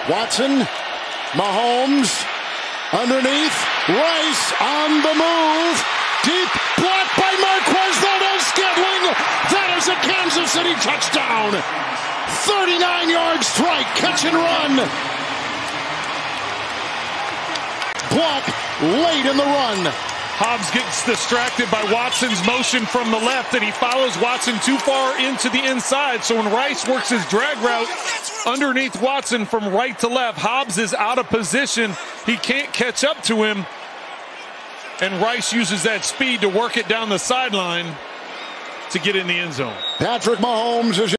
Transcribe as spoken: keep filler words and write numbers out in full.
Watson, Mahomes, underneath, Rice on the move, deep block by Marquez Valdez-Scantling. That is a Kansas City touchdown. thirty-nine yard strike, catch and run. Block late in the run. Hobbs gets distracted by Watson's motion from the left, and he follows Watson too far into the inside. So when Rice works his drag route underneath Watson from right to left, Hobbs is out of position. He can't catch up to him. And Rice uses that speed to work it down the sideline to get in the end zone. Patrick Mahomes is